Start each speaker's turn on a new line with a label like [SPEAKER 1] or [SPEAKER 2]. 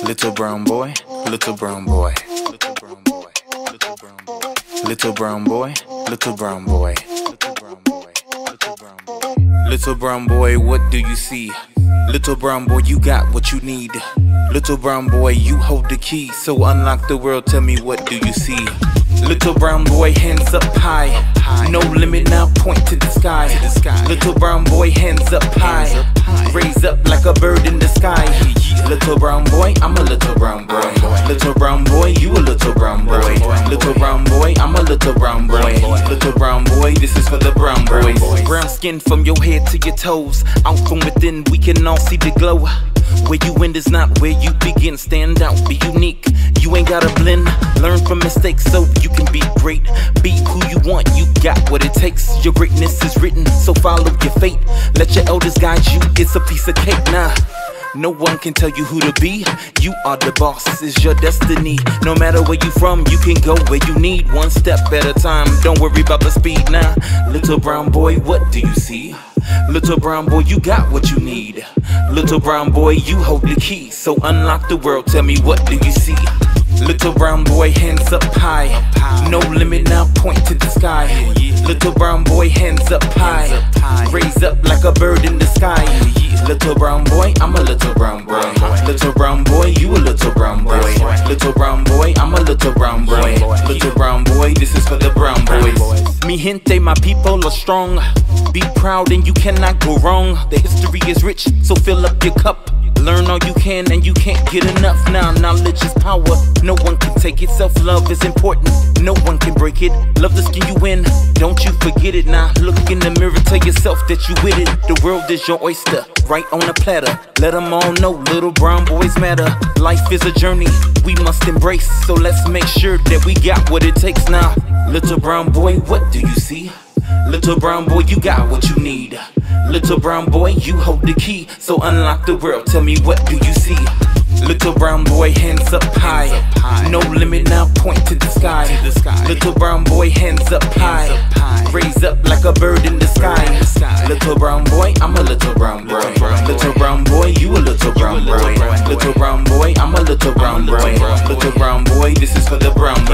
[SPEAKER 1] Little brown boy, little brown boy, little brown boy, little brown boy, little brown boy, what do you see? Little brown boy, you got what you need. Little brown boy, you hold the key, so unlock the world, tell me what do you see? Little brown boy, hands up high, no limit now, point to the sky. Little brown boy, hands up high, raise up like a bird in the sky. Little brown boy, I'm a little brown boy. Little brown boy, you a little brown boy. Little brown boy, I'm a little brown boy. Little brown boy, this is for the brown boys. Brown skin from your head to your toes, out from within we can all see the glow. Where you end is not where you begin. Stand out, be unique, you ain't gotta blend. Learn from mistakes so you can be great. Be who you want, you got what it takes. Your greatness is written, so follow your fate. Let your elders guide you, it's a piece of cake. Nah, no one can tell you who to be. You are the boss, it's your destiny. No matter where you from, you can go where you need. One step at a time, don't worry about the speed. Nah, little brown boy, what do you see? Little brown boy, you got what you need. Little brown boy, you hold the key, so unlock the world, tell me what do you see? Little brown boy, hands up high, no limit now, point to the sky. Little brown boy, hands up high, raise up like a bird in the sky. Little brown boy, I'm a little brown boy. Little brown boy, you a little brown boy. Little brown boy, I'm a little brown boy. Little brown boy, this is for the brown boys. Mi gente, my people are strong. Be proud and you cannot go wrong. The history is rich, so fill up your cup. Learn all you can and you can't get enough. Now knowledge is power, no one can take it. Self-love is important, no one can break it. Love the skin you in, don't you forget it. Now look in the mirror, tell yourself that you with it. The world is your oyster, right on a platter. Let them all know little brown boys matter. Life is a journey we must embrace, so let's make sure that we got what it takes. Now little brown boy, what do you see? Little brown boy, you got what you need. Little brown boy, you hold the key, so unlock the world, tell me what do you see? Little brown boy, hands up high, no limit now, point to the sky. Little brown boy, hands up high, raise up like a bird in the sky. Little brown boy, I'm a little brown boy. Little brown boy, you a little brown boy. Little brown boy, I'm a little brown boy. Little brown boy, this is for the brown boy.